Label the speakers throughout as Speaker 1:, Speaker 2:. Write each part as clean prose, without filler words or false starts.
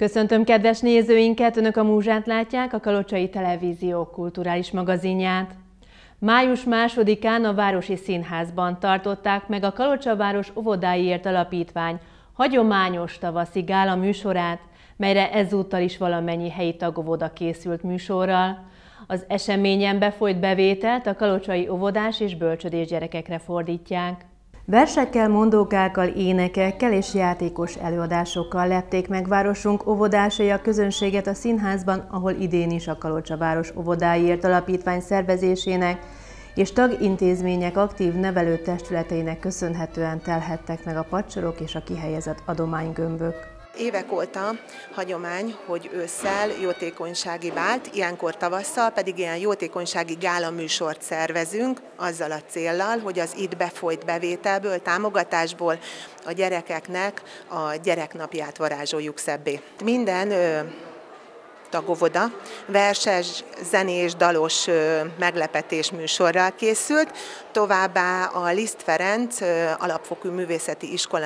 Speaker 1: Köszöntöm kedves nézőinket, Önök a Múzsát látják, a Kalocsai Televízió kulturális magazinját. Május 2-án a Városi Színházban tartották meg a Kalocsaváros Óvodáiért Alapítvány hagyományos tavaszi gála műsorát, melyre ezúttal is valamennyi helyi tagóvoda készült műsorral. Az eseményen befolyt bevételt a kalocsai óvodás és bölcsödés gyerekekre fordítják. Versekkel, mondókákkal, énekekkel és játékos előadásokkal lepték meg városunk óvodásai a közönséget a színházban, ahol idén is a Kalocsaváros Óvodáiért Alapítvány szervezésének és tagintézmények aktív nevelőtestületeinek köszönhetően telhettek meg a padsorok és a kihelyezett adománygömbök.
Speaker 2: Évek óta hagyomány, hogy ősszel jótékonysági bált, ilyenkor tavasszal pedig ilyen jótékonysági gála műsort szervezünk, azzal a céllal, hogy az itt befolyt bevételből, támogatásból a gyerekeknek a gyereknapját varázsoljuk szebbé. Minden tagóvoda verses, zenés, dalos meglepetés műsorral készült, továbbá a Liszt Ferenc Alapfokú Művészeti Iskola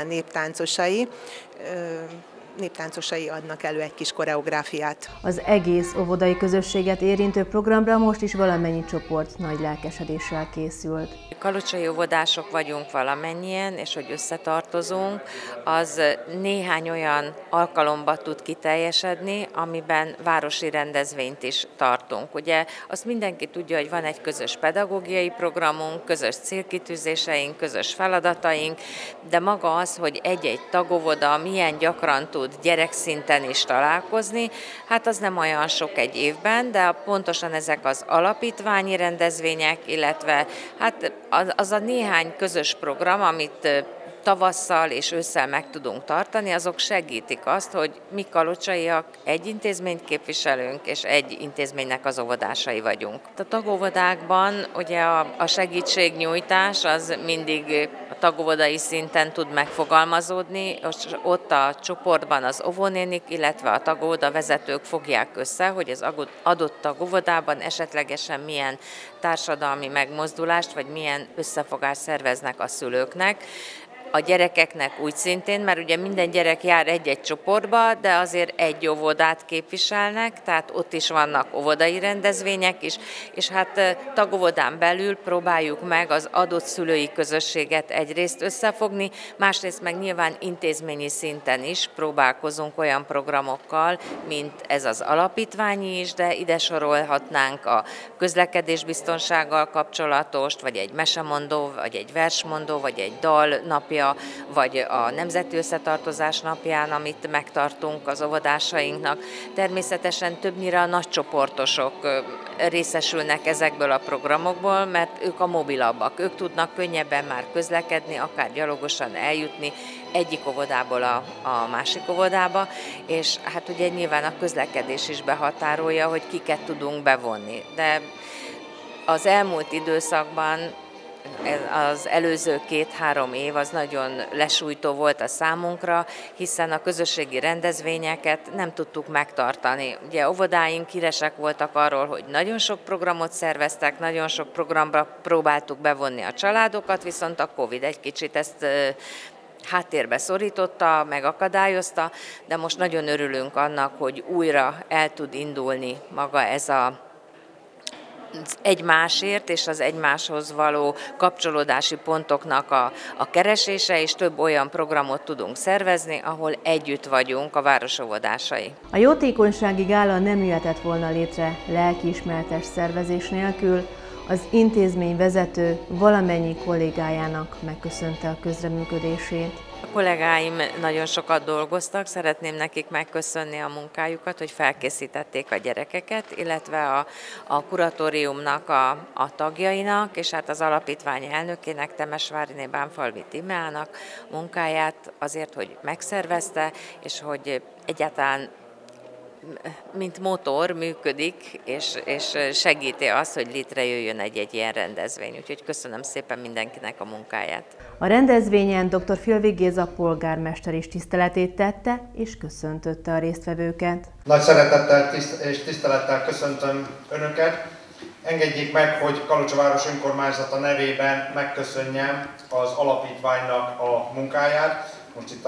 Speaker 2: néptáncosai adnak elő egy kis koreográfiát.
Speaker 1: Az egész óvodai közösséget érintő programra most is valamennyi csoport nagy lelkesedéssel készült.
Speaker 3: Kalocsai óvodások vagyunk valamennyien, és hogy összetartozunk, az néhány olyan alkalomba tud kiteljesedni, amiben városi rendezvényt is tartunk. Ugye azt mindenki tudja, hogy van egy közös pedagógiai programunk, közös célkitűzéseink, közös feladataink, de maga az, hogy egy-egy tagóvoda milyen gyakran tud gyerekszinten is találkozni, hát az nem olyan sok egy évben, de pontosan ezek az alapítványi rendezvények, illetve hát az a néhány közös program, amit tavasszal és ősszel meg tudunk tartani, azok segítik azt, hogy mi kalocsaiak egy intézményt képviselünk, és egy intézménynek az óvodásai vagyunk. A tagóvodákban ugye a segítségnyújtás az mindig a tagóvodai szinten tud megfogalmazódni, és ott a csoportban az óvónénik, illetve a tagóvoda vezetők fogják össze, hogy az adott tagóvodában esetlegesen milyen társadalmi megmozdulást, vagy milyen összefogást szerveznek a szülőknek. A gyerekeknek úgy szintén, mert ugye minden gyerek jár egy-egy csoportba, de azért egy óvodát képviselnek, tehát ott is vannak óvodai rendezvények is, és hát tagóvodán belül próbáljuk meg az adott szülői közösséget egyrészt összefogni, másrészt meg nyilván intézményi szinten is próbálkozunk olyan programokkal, mint ez az alapítványi is, de ide sorolhatnánk a közlekedésbiztonsággal kapcsolatost, vagy egy mesemondó, vagy egy versmondó, vagy egy dal napja, vagy a Nemzeti Összetartozás napján, amit megtartunk az óvodásainknak. Természetesen többnyire a nagycsoportosok részesülnek ezekből a programokból, mert ők a mobilabbak, ők tudnak könnyebben már közlekedni, akár gyalogosan eljutni egyik óvodából a másik óvodába, és hát ugye nyilván a közlekedés is behatárolja, hogy kiket tudunk bevonni. De az elmúlt időszakban az előző 2-3 év az nagyon lesújtó volt a számunkra, hiszen a közösségi rendezvényeket nem tudtuk megtartani. Ugye óvodáink híresek voltak arról, hogy nagyon sok programot szerveztek, nagyon sok programba próbáltuk bevonni a családokat, viszont a Covid egy kicsit ezt háttérbe szorította, megakadályozta, de most nagyon örülünk annak, hogy újra el tud indulni maga ez a egymásért és az egymáshoz való kapcsolódási pontoknak a keresése, és több olyan programot tudunk szervezni, ahol együtt vagyunk a város óvodásai.
Speaker 1: A jótékonysági gála nem jöhetett volna létre lelkiismeretes szervezés nélkül. Az intézmény vezető valamennyi kollégájának megköszönte a közreműködését.
Speaker 3: A kollégáim nagyon sokat dolgoztak, szeretném nekik megköszönni a munkájukat, hogy felkészítették a gyerekeket, illetve a kuratóriumnak a tagjainak, és hát az alapítvány elnökének, Temesváriné Bánfalvi Tímeának munkáját azért, hogy megszervezte, és hogy egyáltalán mint motor működik, és segíti azt, hogy létrejöjjön egy ilyen rendezvény. Úgyhogy köszönöm szépen mindenkinek a munkáját.
Speaker 1: A rendezvényen dr. Filvig Géza polgármester is tiszteletét tette, és köszöntötte a résztvevőket.
Speaker 4: Nagy szeretettel és tisztelettel köszöntöm Önöket. Engedjék meg, hogy Kalocsaváros önkormányzata nevében megköszönjem az alapítványnak a munkáját. Most itt a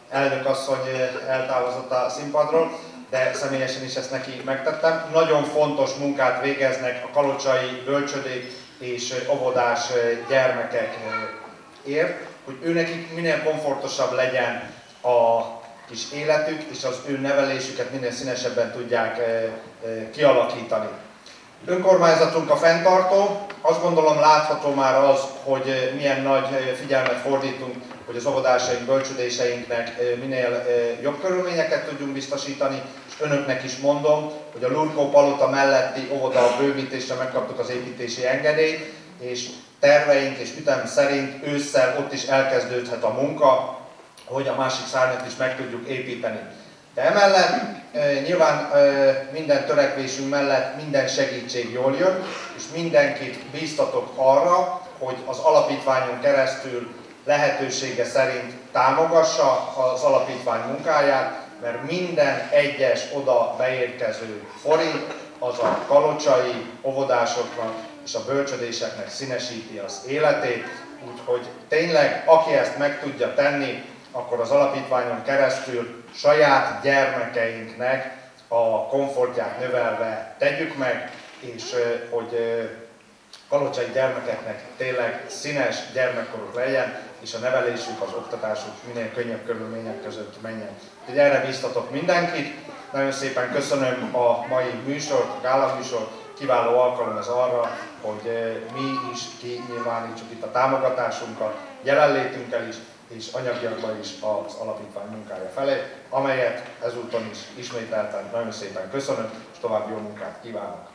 Speaker 4: elnök asszony eltávozott a színpadról, de személyesen is ezt neki megtettem. Nagyon fontos munkát végeznek a kalocsai bölcsödék és óvodás gyermekekért, hogy őnekik minél komfortosabb legyen a kis életük, és az ő nevelésüket minél színesebben tudják kialakítani. Önkormányzatunk a fenntartó, azt gondolom látható már az, hogy milyen nagy figyelmet fordítunk, hogy az óvodásaink, bölcsödéseinknek minél jobb körülményeket tudjunk biztosítani, és önöknek is mondom, hogy a Lurkó palota melletti óvoda bővítésre megkaptuk az építési engedélyt, és terveink és ütem szerint ősszel ott is elkezdődhet a munka, hogy a másik szárnyat is meg tudjuk építeni. De emellett nyilván minden törekvésünk mellett minden segítség jól jön, és mindenkit bíztatok arra, hogy az alapítványon keresztül lehetősége szerint támogassa az alapítvány munkáját, mert minden egyes oda beérkező forint az a kalocsai óvodásoknak és a bölcsödéseknek színesíti az életét, úgyhogy tényleg aki ezt meg tudja tenni, akkor az alapítványon keresztül saját gyermekeinknek a komfortját növelve tegyük meg, és hogy kalocsai gyermekeknek tényleg színes gyermekkoruk legyen, és a nevelésük, az oktatásuk minél könnyebb körülmények között menjen. Úgyhogy erre bíztatok mindenkit. Nagyon szépen köszönöm a mai műsort, a gálaműsort. Kiváló alkalom ez arra, hogy mi is kinyilvánítsuk itt a támogatásunkat, jelenlétünkkel is, és anyagiakban is az alapítvány munkája felé, amelyet ezúton is ismételten nagyon szépen köszönöm, és további jó munkát kívánok!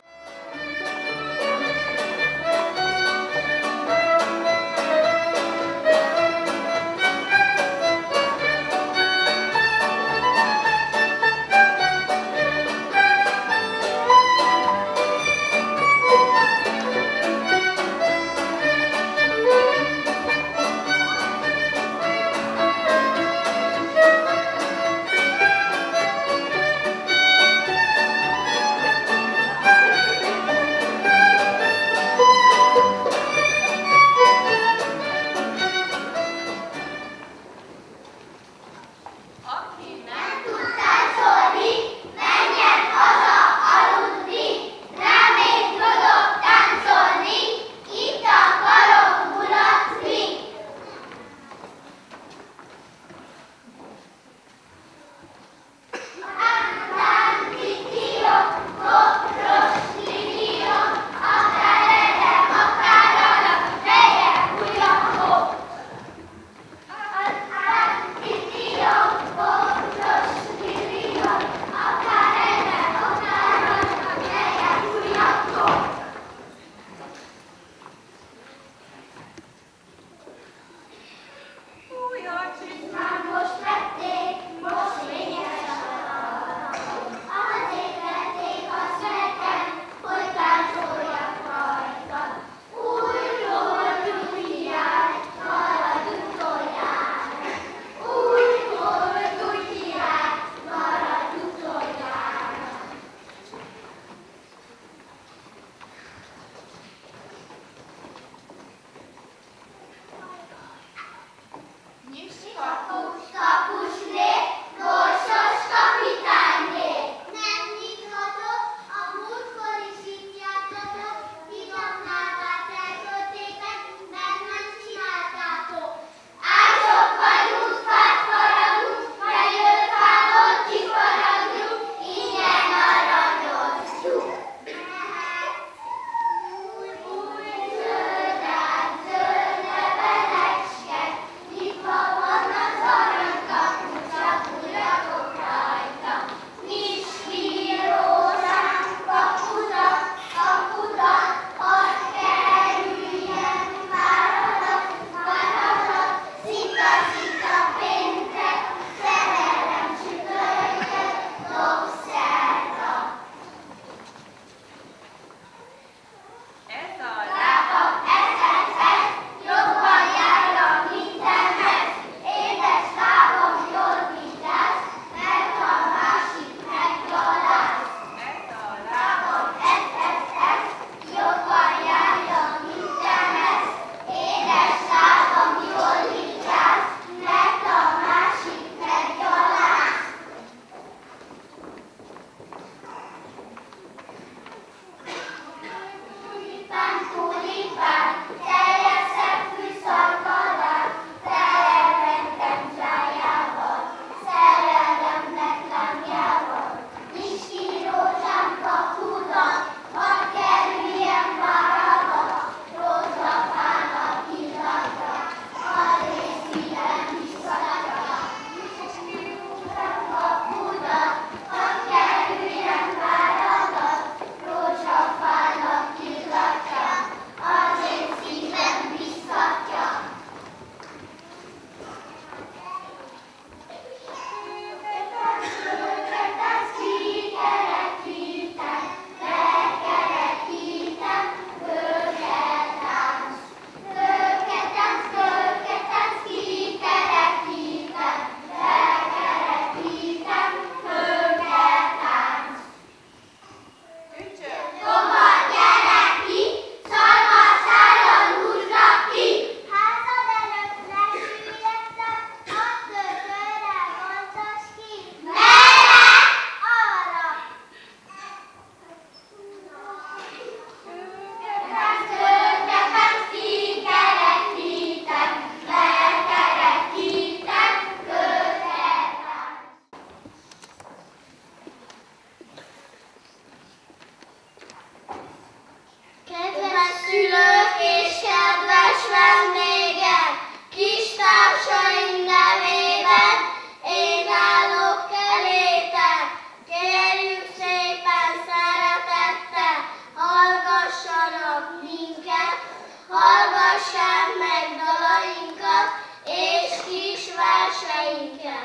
Speaker 5: még egy kis társaim nevében, én állok elétek, kérjük szépen szeretettel, hallgassanak minket, hallgassák meg dalainkat és kis verseinket.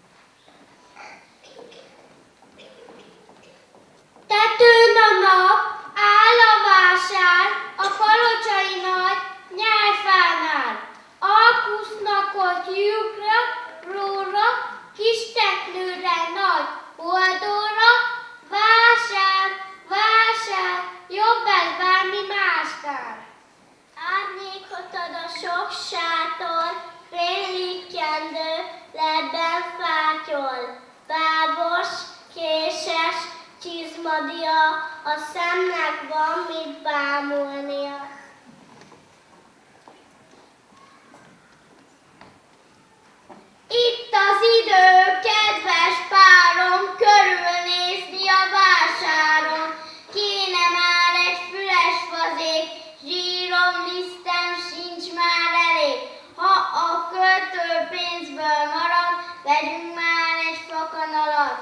Speaker 5: Tetőn a nap, áll a vásár, a kalocsai nagy nyelvfánál. Alkusznak ott lyukra, róra, kis teknőre, nagy oldóra, vásár, vásár, jobb ez bármi másnál. Árnyékot ad a sok sátor, félig kendő, ledben fátyol, bábos, késes, csizmadia, a szemnek van mit bámulnia. Itt az idő, kedves párom, körülnézni a vásáron. Kéne már egy füles fazék, zsírom, lisztem sincs már elég. Ha a költő pénzből marad, vegyünk már egy fakanalat.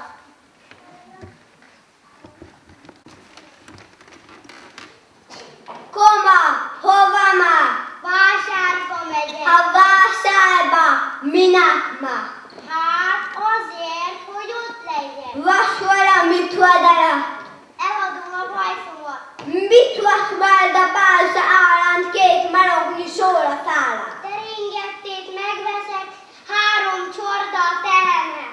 Speaker 5: Koma, hova már? Vásárba megyek. A vásárba, minek már? Hát azért, hogy ott legyek. Vas valamit oldala. Eladom a bajszomat. Mit vas majd a bálsa állán két melogni sóra szállát? Teringettét megveszek, 3 csorda a tehenek.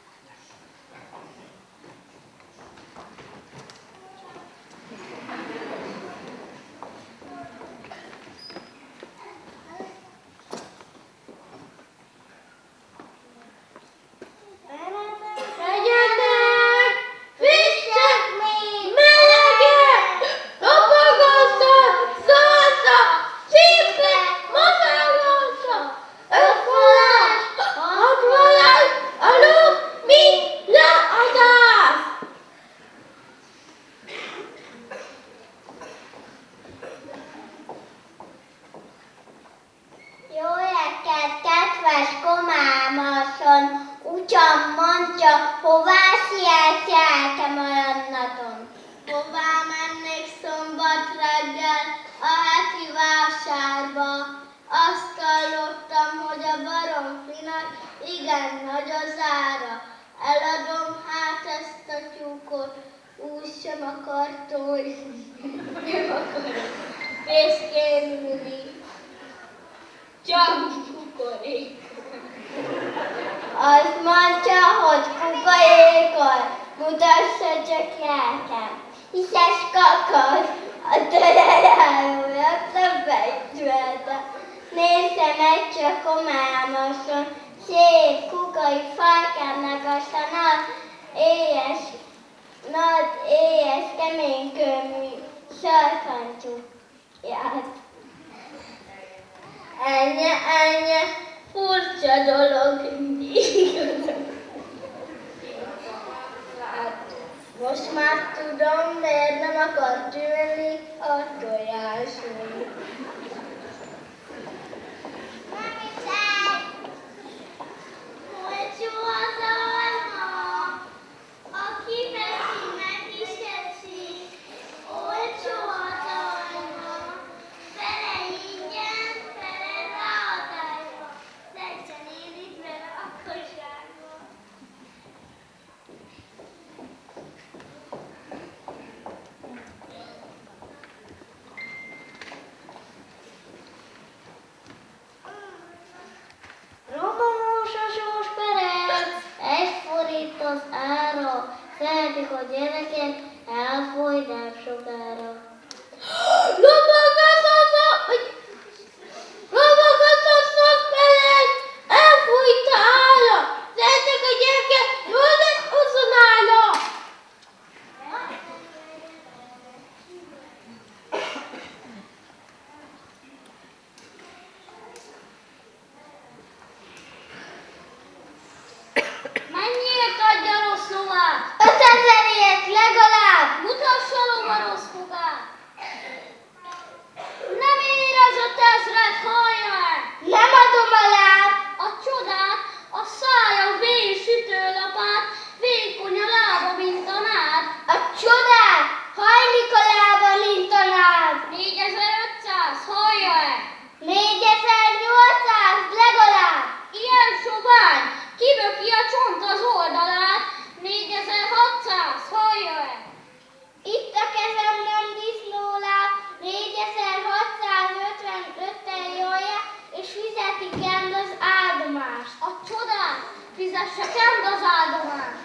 Speaker 5: Azt mondja, hogy kukaékol, mutassa csak nekem. Hiszes kakad, a telejárója többejtőlte. Nézze meg csak komámosan, szép kukai farkának azt a nagy éjes kemény kőmű sarkantyúját. Ennyi, furcsa dolog. Hát, most már tudom, miért nem akar tűnni a tojásunk. Olcsó az alma, aki veszi, meg is eszi. Olcsó az alma, fele ingyen, fele ráadásba. Szegyen élik vele a kosárba. Romomósasós perec, 1 forint az ára. Szeretik a gyerekek, elfogy nem sokára. Lobogatoszok perec, elfújt a ára. Szeretik a gyerekek, jó lesz uzonára. Mennyiért adja rossz lovát? 5000-ért legalább! Mutassa lova rossz fogát! Nem ér az 5000-et, hallja! Szüntesse kend az áldomást!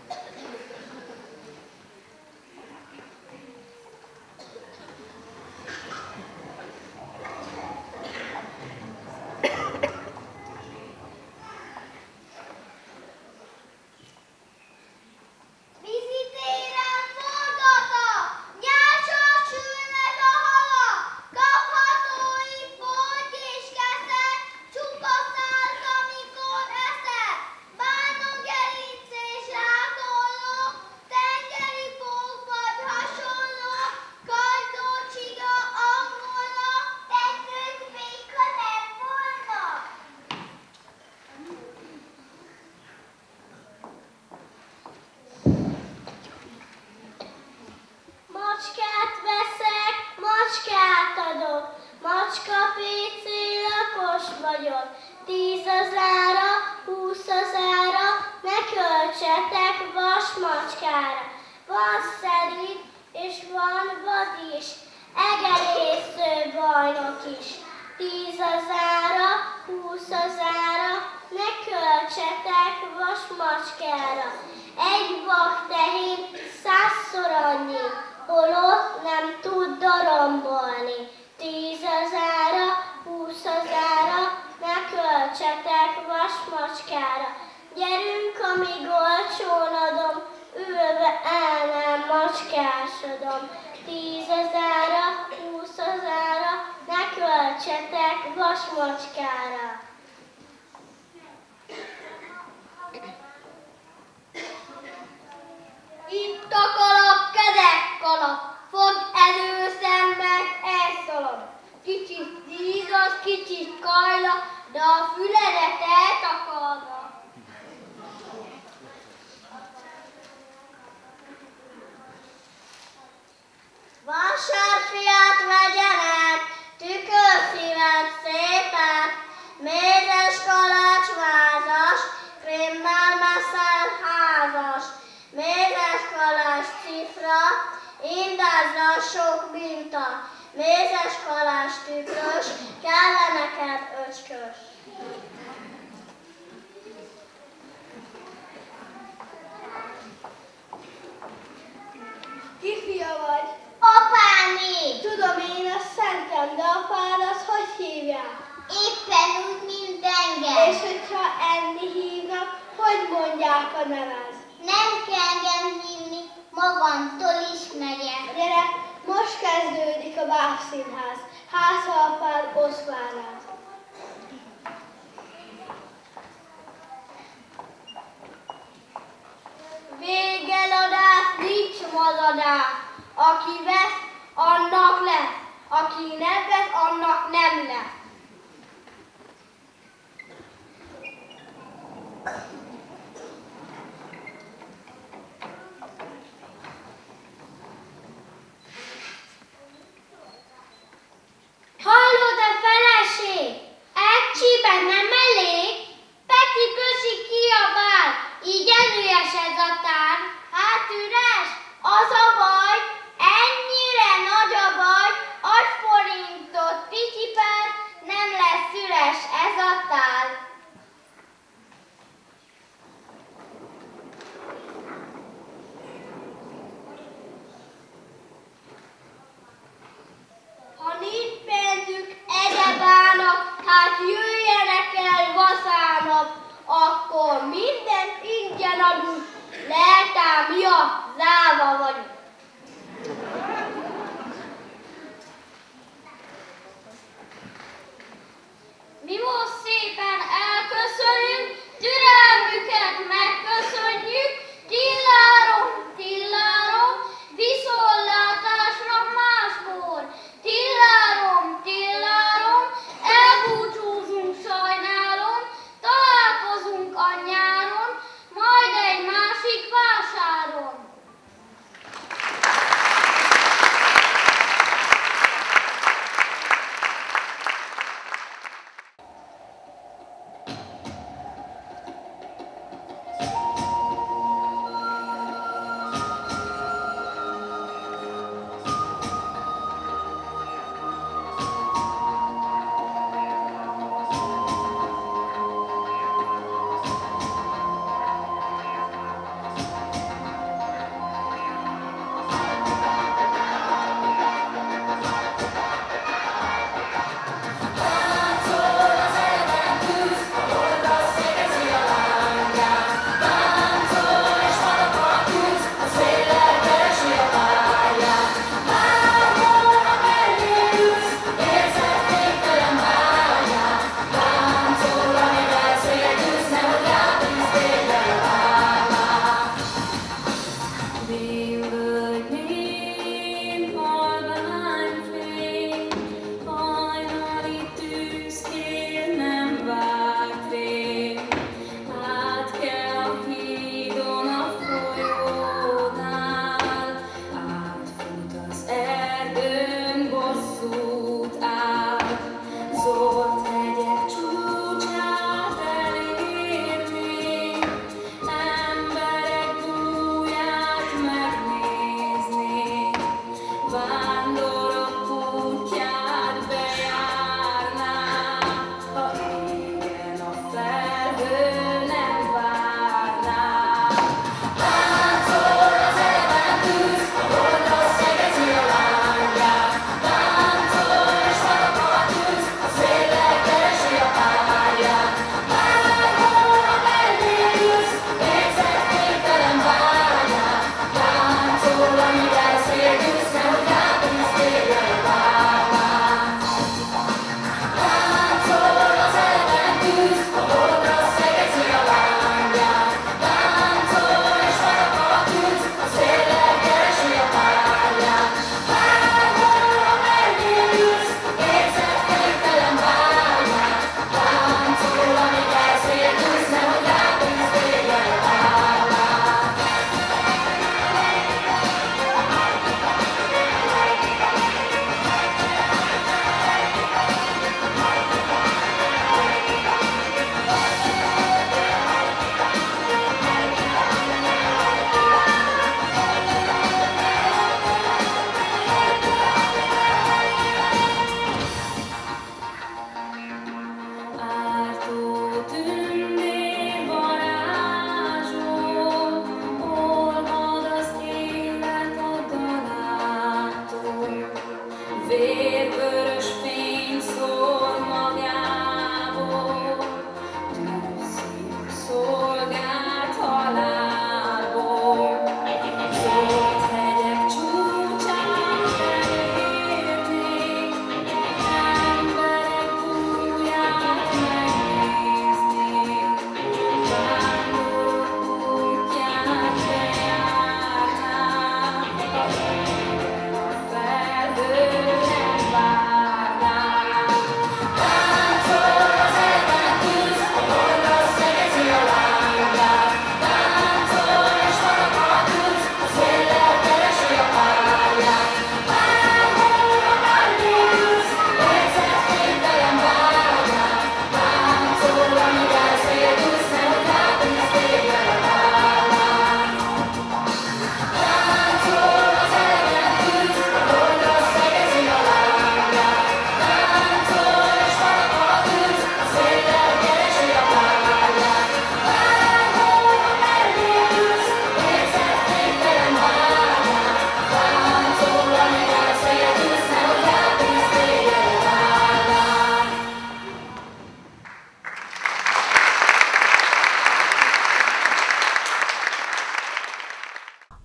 Speaker 5: Macskát veszek, macskát adok, macska PC lakos vagyok. 10 000-ra, 20 000-ra, ne költsetek vas macskára. Van szerint és van vad is, egerésző bajnok is. 10 000-ra, 20 000-ra, ne költsetek vas macskára. Egy vaktehén 100-szor annyi, holott nem tud dorombolni. 10 000-ra, 20 000-ra, ne költsetek vas macskára. Gyerünk, amíg olcsón adom, ülve el nem macskásodom. 10 000-ra, 20 000-ra, ne költsetek vas macskára. Itt a kalap, kedek kalap, fogd előszemben, elszalad. Kicsit díz, az kicsit kajla, de a füledet eltakarna. Vásárfiát vegyenek, tükörszíven szépet, mézes kalács vázas, krémmel messzel házas. Mézes kalács cifra, indázza sok minta, mézes kalács tükrös, kell neked öcskös. Ki fia vagy? Apámé! Tudom én a szentem, de apád az hogy hívják? Éppen úgy, mint engem. És hogyha enni hívnak, hogy mondják a neved? Nem kell engem hívni, magamtól is megyek. Gyere, most kezdődik a bábszínház. Háza apád oszvárát. Végeladás, nincs mazadás. Aki vesz, annak lesz. Aki nem vesz, annak nem lesz. Hallod-e, feleség? Egy csípek nem elég? Peti kösi kiabál, így erős ez a tár. Hát üres, az a baj, ennyire nagy a baj, adj forintot, picsiper, nem lesz üres ez a tál. Ha nincs pénzük, egyebának, hát jöjjenek el vasárnap, akkor mindent ingyen adunk, lehet ám, ja, záva vagyunk. Mi most szépen elköszönünk, türelmüket megköszönjük, tillárom, tillárom, viszontlátásra máskor. Tillárom, tillárom, elbúcsúzunk, sajnálom, találkozunk a nyáron, majd egy másik vásáron.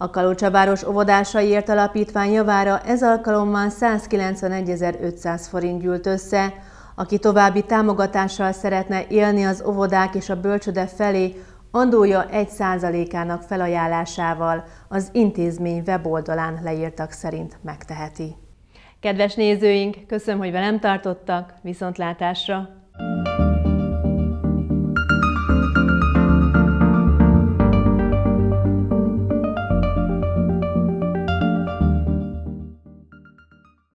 Speaker 1: A Kalocsaváros Óvodásaiért Alapítvány javára ez alkalommal 191.500 forint gyűlt össze. Aki további támogatással szeretne élni az óvodák és a bölcsőde felé, adója 1%-ának felajánlásával az intézmény weboldalán leírtak szerint megteheti. Kedves nézőink, köszönöm, hogy velem tartottak, viszontlátásra!